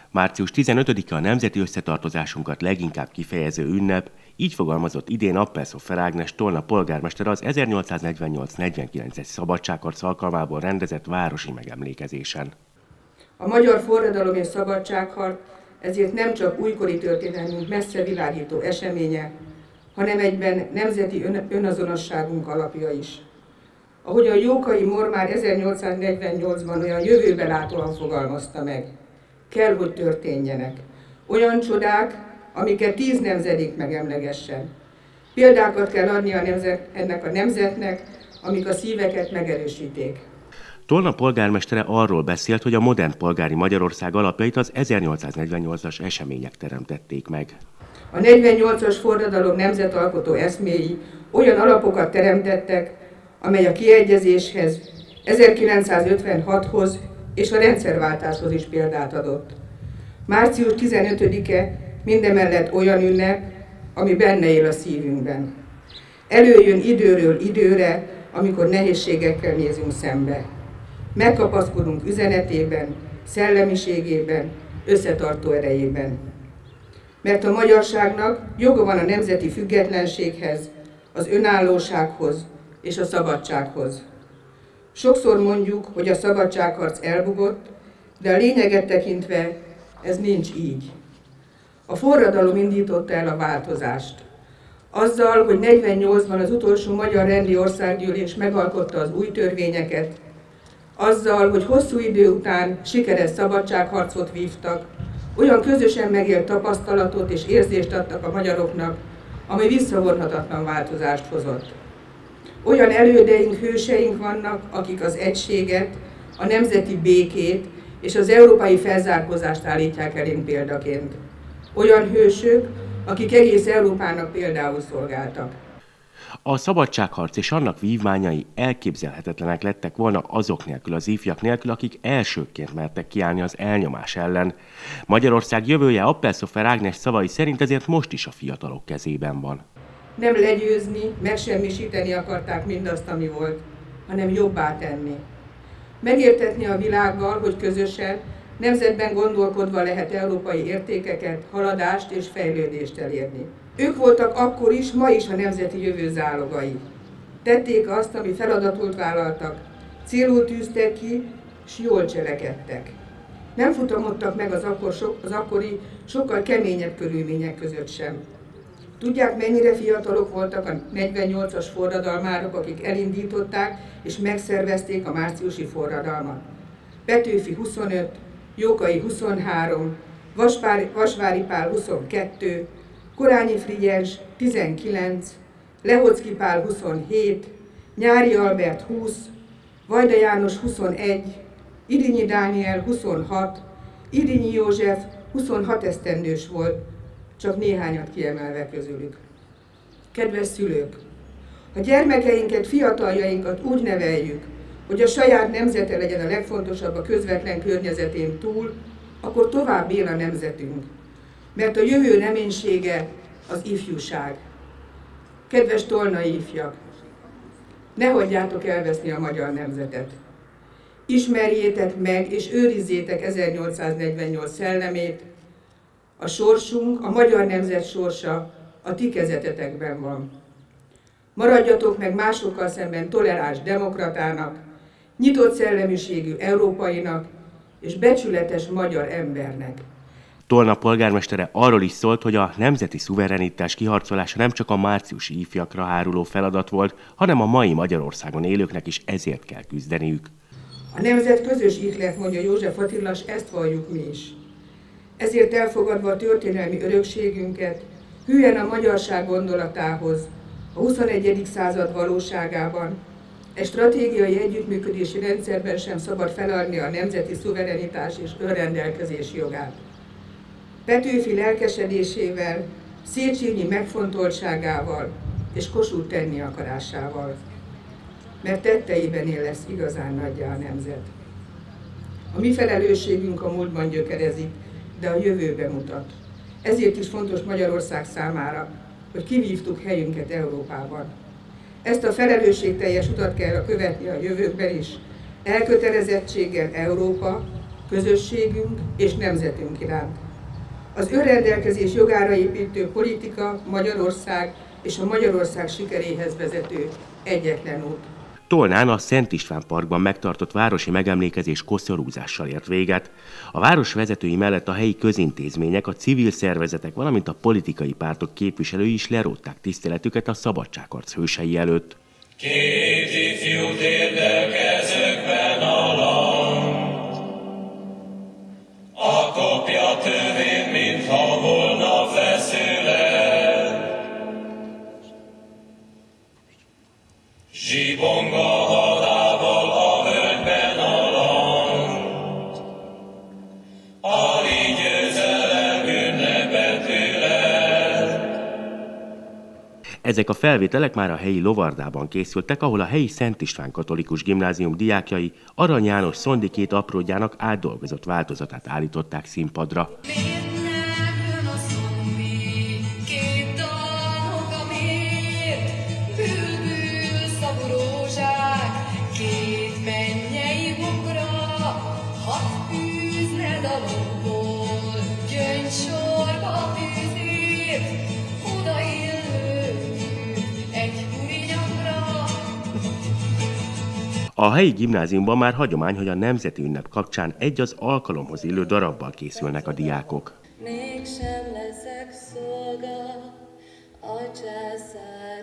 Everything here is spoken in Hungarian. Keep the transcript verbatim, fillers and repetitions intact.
Március tizenötödike a nemzeti összetartozásunkat leginkább kifejező ünnep, így fogalmazott idén Appelszoffer Ágnes Tolna polgármester az ezernyolcszáznegyvennyolc negyvenkilences szabadságharc alkalmából rendezett városi megemlékezésen. A magyar forradalom és szabadságharc ezért nem csak újkori történelmünk messze világító eseménye, hanem egyben nemzeti ön önazonosságunk alapja is. Ahogy a Jókai Mór már ezernyolcszáznegyvennyolcban olyan jövőbelátóan fogalmazta meg, kell, hogy történjenek. Olyan csodák, amiket tíz nemzedék megemlegessen. Példákat kell adni a nemzet, ennek a nemzetnek, amik a szíveket megerősíték. Tolna polgármestere arról beszélt, hogy a modern polgári Magyarország alapjait az ezernyolcszáznegyvennyolcas események teremtették meg. A negyvennyolcas forradalom nemzetalkotó eszméi olyan alapokat teremtettek, amely a kiegyezéshez, ezerkilencszázötvenhathoz és a rendszerváltáshoz is példát adott. Március tizenötödike mindemellett olyan ünnep, ami benne él a szívünkben. Előjön időről időre, amikor nehézségekkel nézünk szembe. Megkapaszkodunk üzenetében, szellemiségében, összetartó erejében. Mert a magyarságnak joga van a nemzeti függetlenséghez, az önállósághoz és a szabadsághoz. Sokszor mondjuk, hogy a szabadságharc elbukott, de a lényeget tekintve ez nincs így. A forradalom indította el a változást. Azzal, hogy negyvennyolcban az utolsó magyar rendi országgyűlés megalkotta az új törvényeket, azzal, hogy hosszú idő után sikeres szabadságharcot vívtak, olyan közösen megélt tapasztalatot és érzést adtak a magyaroknak, ami visszavonhatatlan változást hozott. Olyan elődeink, hőseink vannak, akik az egységet, a nemzeti békét és az európai felzárkózást állítják elénk példaként. Olyan hősök, akik egész Európának például szolgáltak. A szabadságharc és annak vívmányai elképzelhetetlenek lettek volna azok nélkül, az ifjak nélkül, akik elsőként mertek kiállni az elnyomás ellen. Magyarország jövője Appelszoffer Ágnes szavai szerint ezért most is a fiatalok kezében van. Nem legyőzni, megsemmisíteni akarták mindazt, ami volt, hanem jobbá tenni. Megértetni a világgal, hogy közösen, nemzetben gondolkodva lehet európai értékeket, haladást és fejlődést elérni. Ők voltak akkor is, ma is a nemzeti jövő zálogai. Tették azt, ami feladatot vállaltak, célul tűztek ki, s jól cselekedtek. Nem futamodtak meg az, akkor, az akkori, sokkal keményebb körülmények között sem. Tudják, mennyire fiatalok voltak a negyvennyolcas forradalmárok, akik elindították és megszervezték a márciusi forradalmat. Petőfi huszonöt, Jókai huszonhárom, Vaspári, Vasvári Pál huszonkettő, Korányi Frigyes tizenkilenc, Lehocki Pál huszonhét, Nyári Albert húsz, Vajda János huszonegy, Irinyi Dániel huszonhat, Irinyi József huszonhat esztendős volt, csak néhányat kiemelve közülük. Kedves szülők! Ha gyermekeinket, fiataljainkat úgy neveljük, hogy a saját nemzete legyen a legfontosabb a közvetlen környezetén túl, akkor tovább él a nemzetünk. Mert a jövő reménysége az ifjúság. Kedves tolnai ifjak! Ne hagyjátok elveszni a magyar nemzetet. Ismerjétek meg és őrizzétek ezernyolcszáznegyvennyolc szellemét. A sorsunk, a magyar nemzet sorsa a ti kezetetekben van. Maradjatok meg másokkal szemben toleráns demokratának, nyitott szellemiségű európainak és becsületes magyar embernek. Tolna polgármestere arról is szólt, hogy a nemzeti szuverenitás kiharcolása nem csak a márciusi ifjakra háruló feladat volt, hanem a mai Magyarországon élőknek is ezért kell küzdeniük. A nemzet közös ihlet, mondja József Attila, s ezt valljuk mi is. Ezért elfogadva a történelmi örökségünket, hűen a magyarság gondolatához, a huszonegyedik század valóságában, egy stratégiai együttműködési rendszerben sem szabad feladni a nemzeti szuverenitás és önrendelkezés jogát. Petőfi lelkesedésével, Széchenyi megfontoltságával és Kossuth tenni akarásával. Mert tetteiben él lesz igazán nagyjá a nemzet. A mi felelősségünk a múltban gyökerezik, de a jövőbe mutat. Ezért is fontos Magyarország számára, hogy kivívtuk helyünket Európában. Ezt a felelősségteljes utat kell követni a jövőkben is, elkötelezettséggel Európa, közösségünk és nemzetünk iránt. Az önrendelkezés jogára építő politika Magyarország és a Magyarország sikeréhez vezető egyetlen út. Tolnán a Szent István Parkban megtartott városi megemlékezés koszorúzással ért véget. A város vezetői mellett a helyi közintézmények, a civil szervezetek, valamint a politikai pártok képviselői is lerótták tiszteletüket a szabadságharc hősei előtt. Két ifjút érdel kezükben a land, a kopja tövén, mintha holnap feszület. Zsibong a halával a völgyben a land, Ali győzelem ünnepet ület. Ezek a felvételek már a helyi Lovardában készültek, ahol a helyi Szent István Katolikus Gimnázium diákjai Arany János Szondikét apródjának átdolgozott változatát állították színpadra. A helyi gimnáziumban már hagyomány, hogy a nemzeti ünnep kapcsán egy az alkalomhoz illő darabbal készülnek a diákok. Mégsem leszek szolga a császár.